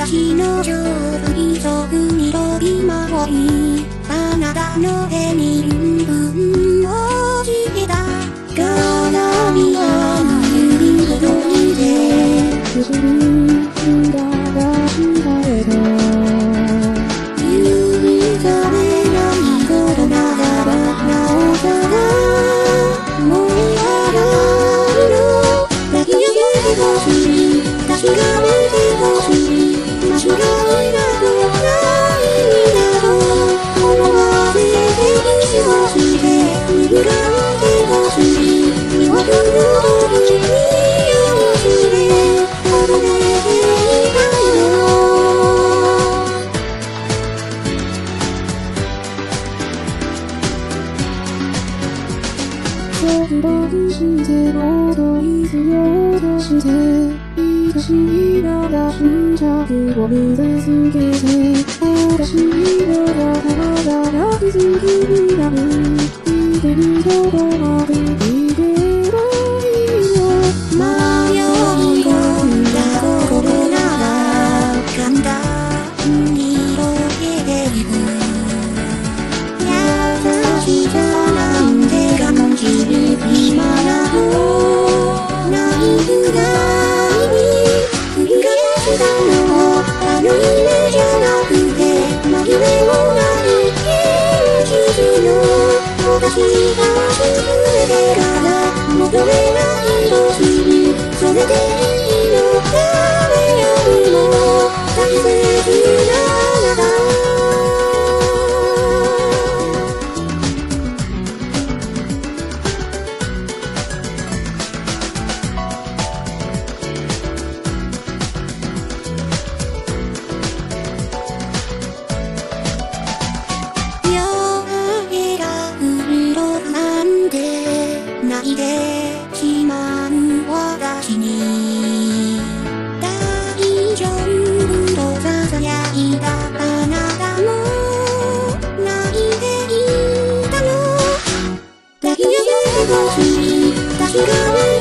私の上部に俗に飛び回り、あなたの手にルンルンをしてた。鏡はの指ほどいてくるんだがんだけど、許されないことならばなおさらもうやらないの。抱き上げてほしい、確かめてほしい、間違いなくないんだろう。思わせてキスをして拭ってほしい、見送る時にをして離れていたいの。束縛して戻り必要として愛しいなら執着を見せつけて、私の体が傷つきになる。いけるとこまでいけばいいの。迷い込んだ心なら簡単に溶けてゆく。優しさなんて我慢する暇などないくらいに繰り返したのもあの夢じゃなくて紛れもない現実の私が崩れてから求めないとする。それでいいの。誰よりも大切なあなた。泣いてしまう私に大丈夫と囁いたあなたも泣いていたの。抱き上げてほしい、確かめ